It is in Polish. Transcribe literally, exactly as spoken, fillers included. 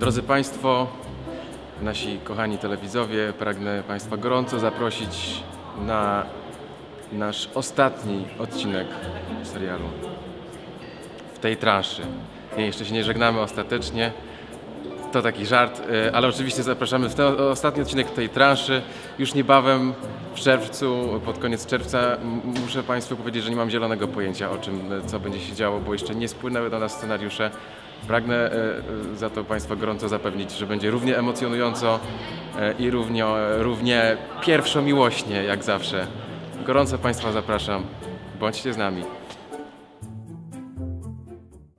Drodzy Państwo, nasi kochani telewidzowie, pragnę Państwa gorąco zaprosić na nasz ostatni odcinek serialu w tej transzy. Nie, jeszcze się nie żegnamy ostatecznie, to taki żart, ale oczywiście zapraszamy w ten ostatni odcinek tej transzy. Już niebawem w czerwcu, pod koniec czerwca, muszę Państwu powiedzieć, że nie mam zielonego pojęcia o czym, co będzie się działo, bo jeszcze nie spłynęły do nas scenariusze. Pragnę za to Państwa gorąco zapewnić, że będzie równie emocjonująco i równie, równie pierwszomiłośnie jak zawsze. Gorąco Państwa zapraszam. Bądźcie z nami.